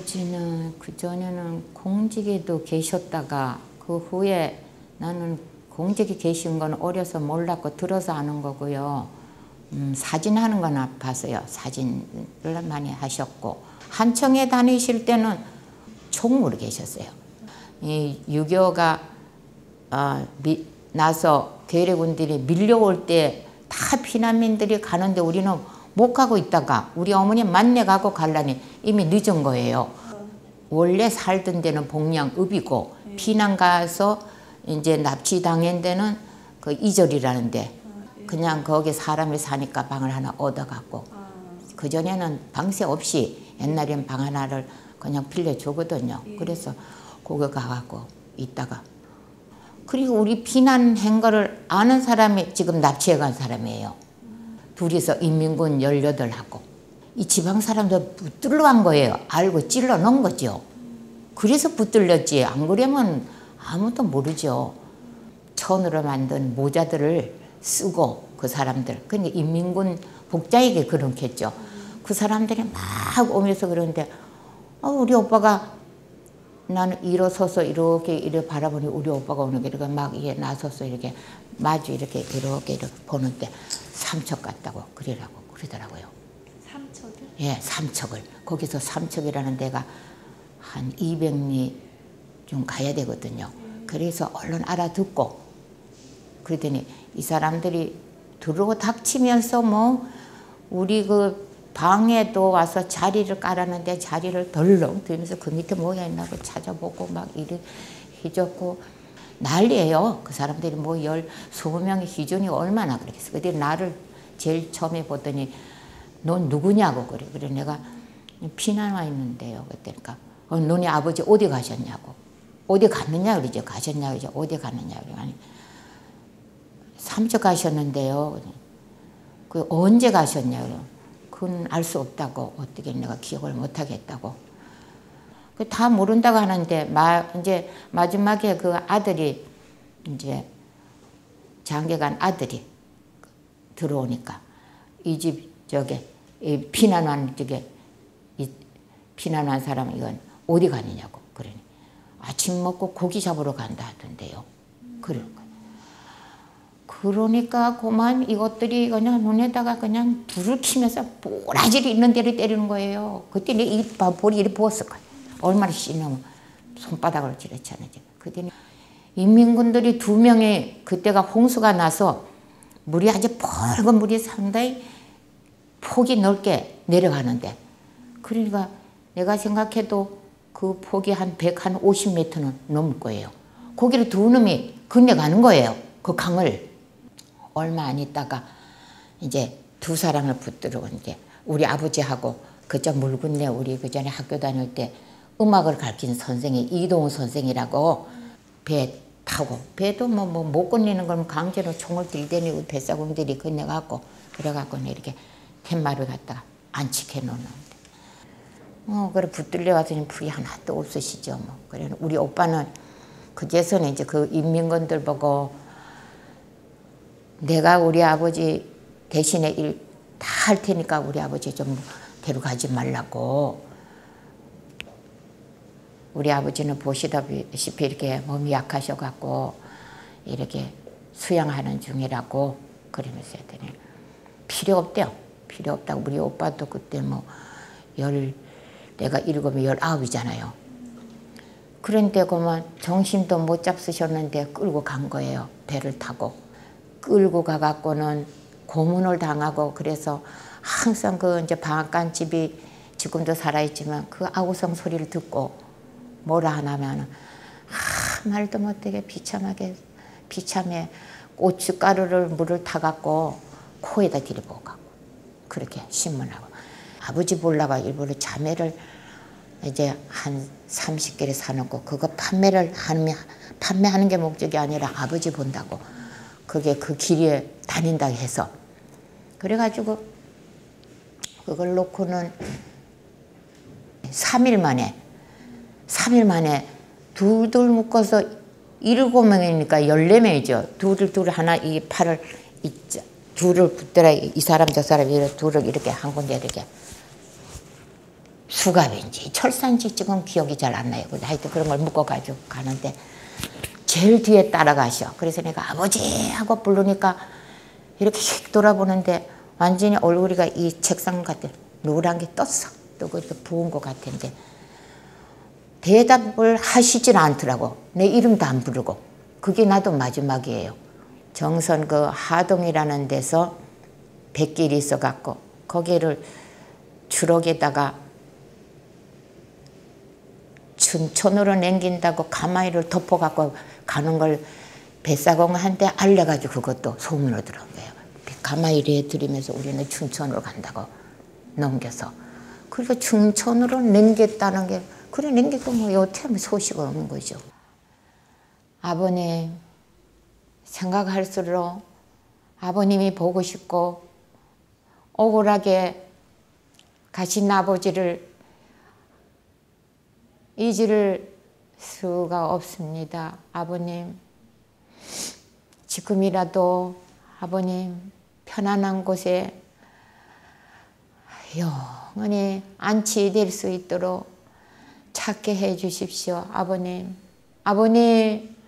아버지는 그전에는 공직에도 계셨다가 그 후에 나는 공직에 계신 건 어려서 몰랐고 들어서 아는 거고요. 사진하는 건 봤어요. 사진을 많이 하셨고 한청에 다니실 때는 총무로 계셨어요. 이 6.25가 나서 괴뢰군들이 밀려올 때 다 피난민들이 가는데 우리는 못 가고 있다가 우리 어머니 만내 가고 갈라니 이미 늦은 거예요. 원래 살던 데는 복량읍이고 피난 가서 이제 납치당한 데는 그 이절이라는데 그냥 거기 사람이 사니까 방을 하나 얻어갖고 그전에는 방세 없이 옛날엔 방 하나를 그냥 빌려주거든요. 그래서 거기 가갖고 있다가 그리고 우리 피난한 거를 아는 사람이 지금 납치해 간 사람이에요. 둘이서 인민군 18하고 이 지방 사람들 붙들러 간 거예요. 알고 찔러 넣은 거죠. 그래서 붙들렸지 안 그러면 아무도 모르죠. 천으로 만든 모자들을 쓰고 그 사람들 그러니까 인민군 복장에게 그렇겠죠. 그 사람들이 막 오면서 그러는데 우리 오빠가 나는 일어서서 이렇게 바라보니 우리 오빠가 오는 게 이렇게 막 이게 나서서 이렇게 마주 이렇게 보는데 삼척 같다고 그러더라고요. 삼척을? 예, 삼척을. 거기서 삼척이라는 데가 한 200리 좀 가야 되거든요. 그래서 얼른 알아듣고 그러더니 이 사람들이 들어오고 닥치면서 뭐 우리 그 방에도 와서 자리를 깔았는데 자리를 덜렁 들면서 그 밑에 뭐가 있나고 찾아보고 막 이래 해줬고 난리예요. 그 사람들이 뭐 20명의 기준이 얼마나 그랬겠어. 근데 나를 제일 처음에 보더니 넌 누구냐고 그래. 그래 내가 피난 와 있는데요. 그러니까 너네 아버지 어디 가셨냐고. 어디 갔느냐 그러죠. 가셨냐 그러죠. 어디 갔느냐 그래. 아니 삼척 가셨는데요. 그 언제 가셨냐 그래. 그건 알 수 없다고. 어떻게 내가 기억을 못 하겠다고. 다 모른다고 하는데 이제 마지막에 그 아들이 이제 장계간 아들이 들어오니까 이 집 저게 이 피난한 쪽에 이 피난한 사람 이건 어디 가느냐고 그러니 아침 먹고 고기 잡으러 간다 하던데요. 그러는 거예요. 그러니까 그만 이것들이 그냥 눈에다가 그냥 불을 켜면서 보라질이 있는 데를 때리는 거예요. 그때 이 볼이 이렇게 부었을 거예요. 얼마나 씨는 손바닥으로 찌르잖아요. 그때는 인민군들이 2명이 그때가 홍수가 나서 물이 아주 붉은 물이 상당히 폭이 넓게 내려가는데 그러니까 내가 생각해도 그 폭이 한 150m는 넘을 거예요. 거기를 2놈이 건너가는 거예요. 그 강을. 얼마 안 있다가 이제 2 사람을 붙들고 이제 우리 아버지하고 그저 물군내 우리 그 전에 학교 다닐 때 음악을 가르치는 선생이 이동훈 선생이라고 배 타고 배도 뭐 못 건너는 건 강제로 총을 들이대니 뱃사공들이 건너갖고 그래갖고 이렇게 팻말을 갖다가 안치해 놓는데 그래 붙들려 가더니 불이 하나도 없으시죠. 뭐 그래 우리 오빠는 그제서는 이제 그 인민군들 보고 내가 우리 아버지 대신에 일 다 할 테니까 우리 아버지 좀 데려가지 말라고. 우리 아버지는 보시다시피 이렇게 몸이 약하셔갖고 이렇게 수양하는 중이라고 그러면서 했더니 필요 없대요. 필요 없다고. 우리 오빠도 그때 뭐 내가 7이면 19이잖아요. 그런데 그만 정신도 못 잡수셨는데 끌고 간 거예요. 배를 타고. 끌고 가갖고는 고문을 당하고 그래서 항상 그 이제 방앗간집이 지금도 살아있지만 그 아우성 소리를 듣고 뭐라 하냐면 말도 못되게 비참해 고춧가루를 물을 타갖고 코에다 들이부어 갖고 그렇게 신문하고 아버지 보려고 일부러 자매를 이제 한 30개를 사놓고 그거 판매하는 게 목적이 아니라 아버지 본다고 그게 그 길에 다닌다고 해서 그래가지고 그걸 놓고는 3일 만에 둘 묶어서 7명이니까 14명이죠. 둘 하나 이 팔을 둘을 붙들어 이 사람 저 사람 둘을 이렇게 한 군데 이렇게 수갑인지 철사인지 지금 기억이 잘 안 나요. 하여튼 그런 걸 묶어가지고 가는데 제일 뒤에 따라가셔. 그래서 내가 아버지 하고 부르니까 이렇게 휙 돌아보는데 완전히 얼굴이가 이 책상 같아 노란 게 떴어. 뜨고 이렇게 부은 것 같은데 대답을 하시질 않더라고. 내 이름도 안 부르고. 그게 나도 마지막이에요. 정선 그 하동이라는 데서 백길이 있어갖고 거기를 추록에다가 춘천으로 남긴다고 가마이를 덮어갖고 가는 걸 뱃사공한테 알려가지고 그것도 소문으로 들어온 거예요. 가마이를 해드리면서 우리는 춘천으로 간다고 넘겨서. 그러니까 춘천으로 남겼다는 게 그래 남기고 뭐 여태 소식 없는 거죠. 아버님 생각할수록 아버님이 보고 싶고 억울하게 가신 아버지를 잊을 수가 없습니다. 아버님 지금이라도 아버님 편안한 곳에 영원히 안치될 수 있도록 찾게 해 주십시오. 아버님 아버님